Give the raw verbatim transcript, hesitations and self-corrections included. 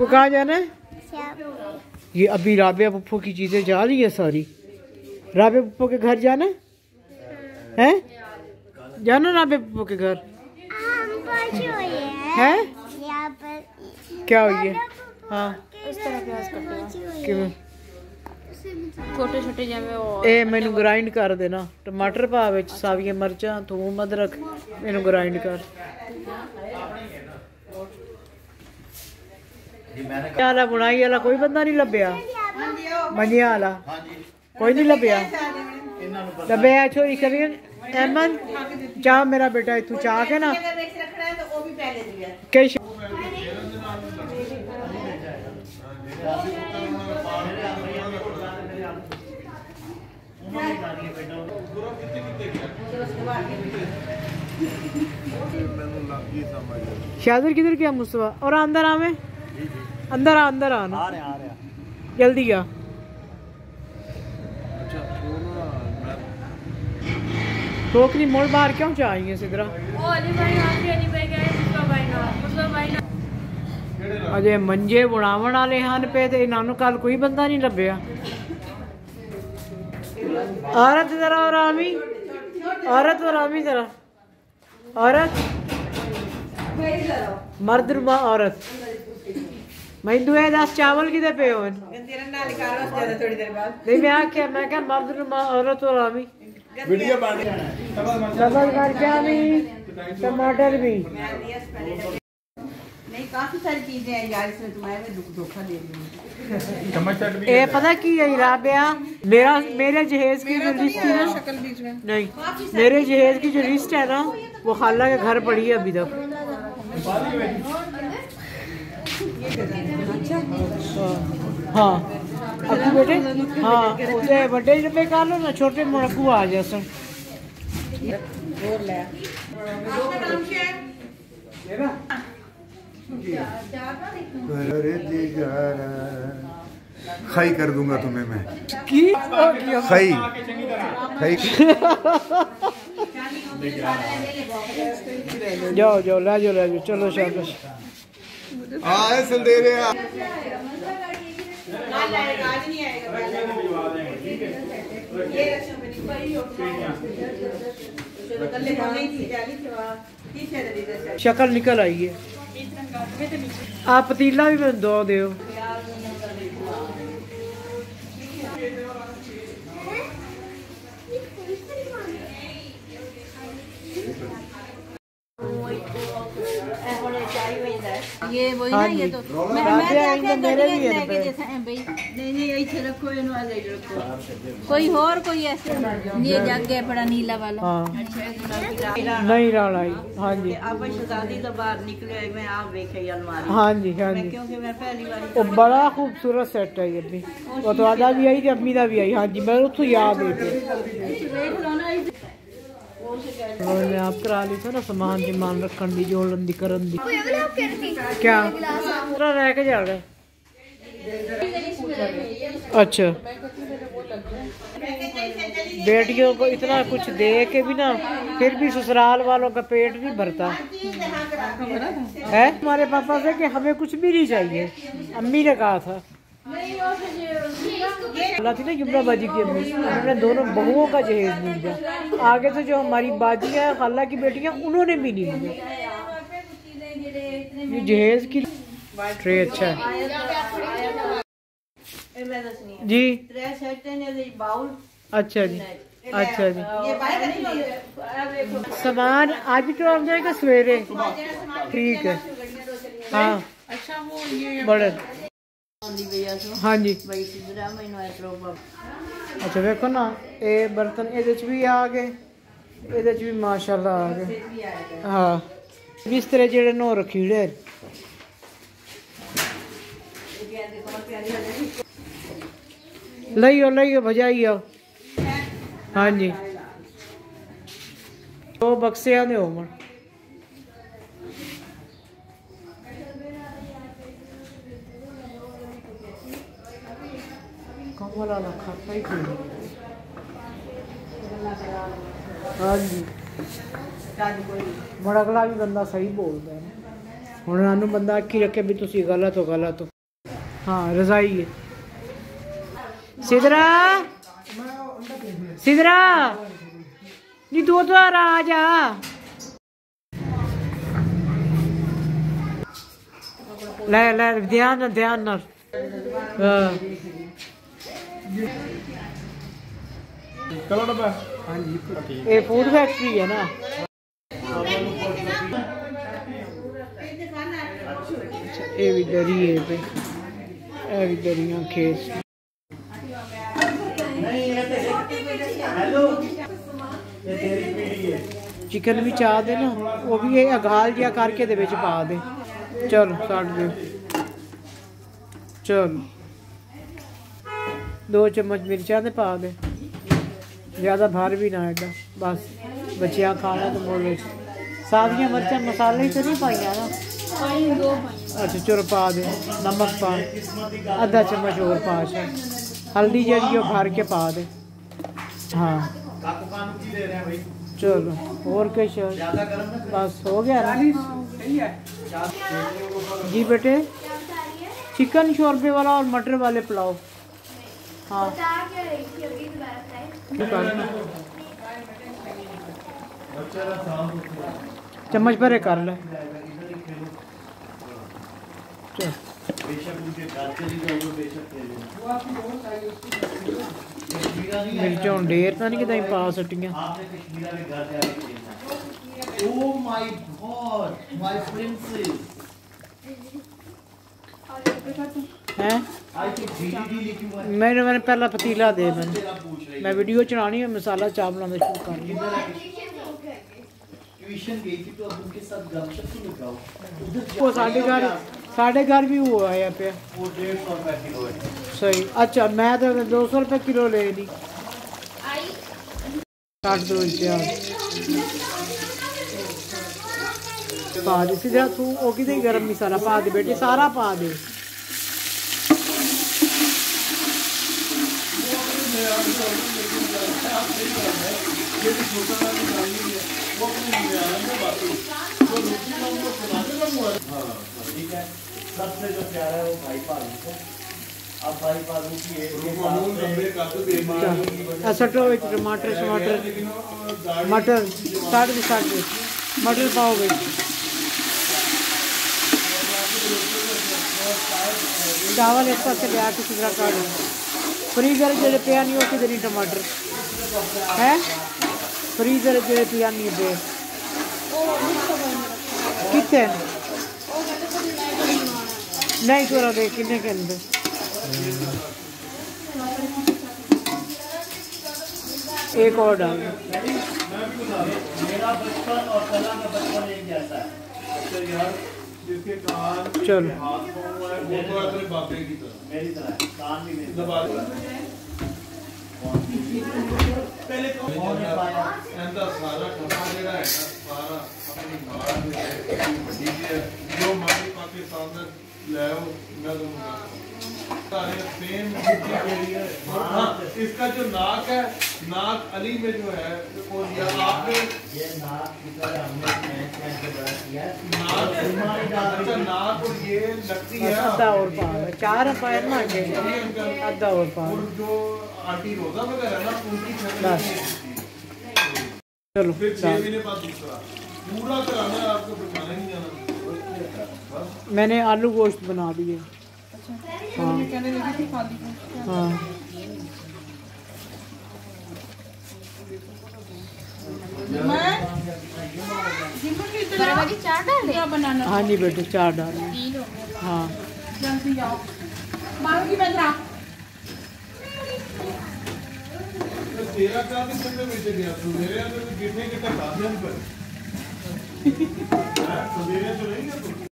वो कहाँ जाना है? ये अभी राबिया पप्पू की चीजें जा रही है सारी। राबिया पप्पू के घर जाना है? हैं? जाना राबिया पप्पू के घर है? क्या हो गया? हाँ इस तरह प्याज किवें छोटे छोटे जिवें ओ ए मैनू ग्राइंड कर देना। टमाटर पा विच, सावियां मिर्चां, थूम, अदरक मैनू ग्राइंड कर। वाला बुनाई वाला कोई बंदा नहीं लभ्या? मंजिया वाला कोई नहीं लभ्या? लभ्या छोरी करिए अहमद चाह मेरा बेटा तू चाह के ना कई शादर किधर गया मुस्तफा? और अंदर आ, में अंदर आ, अंदर आ ना जल्दी आ। टोकरी मोड़ बाहर क्यों चाहिए सिद्धरा? अजे मंजे बुनावन वाले हन पे ते इन्होंने कल कोई बंदा नहीं लभ्या। औरत जरा और आमी, औरत और आमी जरा, औरत मर्द रुमा औरत मैं दुए दस चावल किधे पे हो? नहीं मैं आख्या मैं क्या मर्द रुमा औरत और आमी डबल करके आमी टमाटर भी नहीं काफी सारी चीजें हैं यार इसमें तुम्हारे धोखा दे रही ए पता की है राबिया मेरा मेरे जहेज की जो लिस्ट है ना शक्ल बीच में नहीं मेरे जहेज की जो लिस्ट है ना वो खाला के घर पड़ी है अभी तक। हाँ अभी बेटे हाँ उसे बड़े डब्बे कर लो ना छोटे मुड़कू आ जाए सन खाई कर दूंगा तुम्हें मैं की खाई खाई जाओ जाओ ला जाओ ला जाओ चलो शाबाश आए सल दे रहे हैं शक्ल निकल आई है। आप पतीला भी मैं दो दो ये वही ना ये तो मैं मैं मेरे लिए जैसा है भाई नहीं नहीं ऐसे रखो इनो वाले रखो कोई और कोई ऐसे ये जग है बड़ा नीला वाला नहीं राणा हाँ जी अब शहजादी तो बाहर निकले मैं आप देखे अलमारी हाँ जी हाँ जी क्योंकि मैं पहली बार वो बड़ा खूबसूरत सेट है ये भी वो तो आधा भी आई थी अम्मी दा भी आई हाँ जी मैं उसको याद है मैं आप करा ली था ना सामान जी मान रखन दी जोड़न दी करन दी क्या पूरा रह के जा रहा है। अच्छा बेटियों को इतना कुछ दे के भी ना फिर भी ससुराल वालों का पेट नहीं भरता है। हमारे पापा से कि हमें कुछ भी नहीं चाहिए अम्मी ने कहा था अल्लाह थी ना युमना बाजी की अम्मी उन्होंने दोनों बहुओं का जहेज नहीं दिया आगे से जो हमारी बाजियाँ खाला की बेटियाँ उन्होंने भी नहीं लिया। ये जहेज की ट्रे अच्छा है जी अच्छा जी अच्छा जी सामान आज तो आ जाएगा सवेरे ठीक है हाँ बड़े हाँ जी अच्छा देखो ना ये बर्तन ये भी आ गए ये भी माशाल्लाह आ गए हाँ बिस्तरे जेड़े नो रखीड़े लइयो लइयो भजाइयो हाँ जी दो बक्से आने हो मन कमला ना खाता ही कोई हाँ जी बड़ा अगला भी बंदा सही बोलता है हुण सानू बंदा आखी रखे भी तुसी गलत हो गलत हो। हाँ रजाई है। सिदरा सिदरा नी दो तो आ जा। ले ले ध्यान ध्यान न। ये फूड फैक्ट्री है ना। ये भी दरी है पे, ये भी दरियां खेस। चिकन भी चाह दे ना, वो भी ये अगाल जिहा करके दे विच पा दे। चलो काट दे। चलो दो चम्मच मिर्चा दे पा दे, ज़्यादा भार भी ना एडा, बस बच्चियां खाना तो बोलो। सादियाँ मिर्चा मसाले तो नहीं पाइया ना। अच्छा चलो पा दे। नमक पा आधा चम्मच और पा। हल्दी जी भर के पा दे। हाँ चलो और कुछ बस हो गया ना जी बेटे। चिकन शोरबे वाला और मटर वाले पुलाव। हाँ चम्मच भरे कर ले। मिर्चा हूँ ढेर तो नहीं कि पा सटियां। हैं मैंने मैंने पहला पतीला दे। मैंने मैं वीडियो चलानी है, मसाला चाप बनाना शुरू कर। वो साढ़े घर साढ़े घर भी वो आया पे सही। अच्छा मैं तो दो सौ रुपये किलो ले ली। काट दो पा दे सीधा तू ओ कि गरम मसाला पा दे बेटे, सारा पा दे। सबसे जो प्यारा है वो भाई पालू को। अब भाई पालू की टमाटर टमाटर मटर साठ दे साठ दे मटर पाओगे। चावल एक पास लिया किसी तरह काटो। फ्रीजर जो पिया नहीं हो कि टमाटर है। फ्रीजर जो पिया नहीं पे कितने नहीं थोड़ा दे कितने के अंदर। एक और डाल। मेरा बचपन और कला का बचपन एक जैसा है। चलो मेरी तरह कान भी पहले सारा जो हमारे पाकिस्तान में इसका जो नाक है, नाक अली में जो है वो आपने ये नाक अच्छा नाक और ये लगती है आधा और पाव चार पैर ना आधा और पाव। जो आंटी रोजा वगैरह ना उनकी चलो फिर छह महीने बाद दूसरा पूरा कराना है आपको, बनाना नहीं जाना। मैंने आलू गोश्त बना दिए। हाँ हाँ चार डाले। हाँ जी बेटे चार डाल। हाँ तेरा क्या कितने में बेचे गया तू मेरे अंदर गिरने के तक आदमी पर सवेरे तो नहीं है।